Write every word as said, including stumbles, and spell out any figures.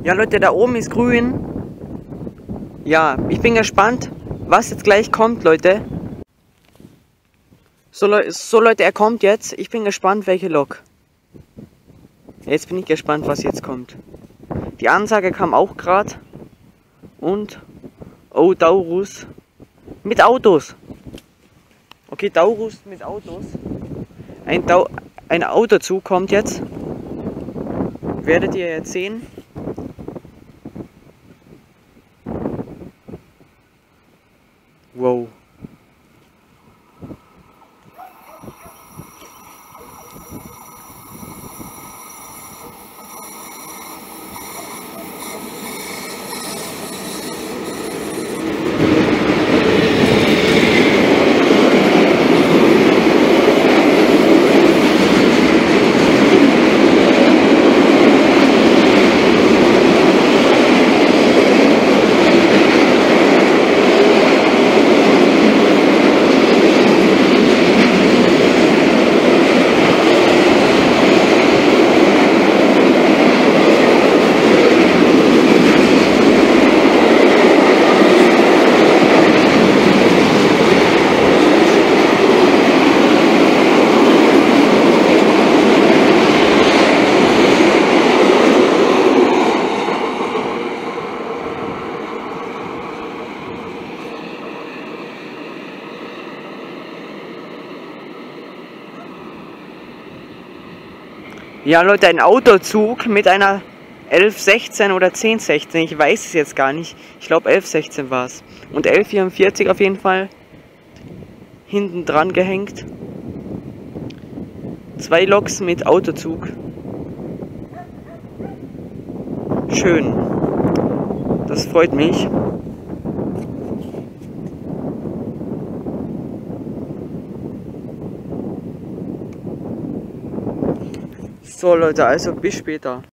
Ja Leute, da oben ist grün. Ja, ich bin gespannt, was jetzt gleich kommt, Leute. So, Le so Leute, er kommt jetzt. Ich bin gespannt, welche Lok. Jetzt bin ich gespannt, was jetzt kommt. Die Ansage kam auch gerade. Und, oh, Taurus mit Autos. Okay, Taurus mit Autos. Ein, Tau ein Autozug kommt jetzt. Werdet ihr jetzt sehen. Wow. Ja Leute, ein Autozug mit einer elf sechzehn oder zehn sechzehn, ich weiß es jetzt gar nicht. Ich glaube elf sechzehn war es. Und elf vierundvierzig auf jeden Fall hinten dran gehängt. Zwei Loks mit Autozug. Schön. Das freut mich. So Leute, also bis später.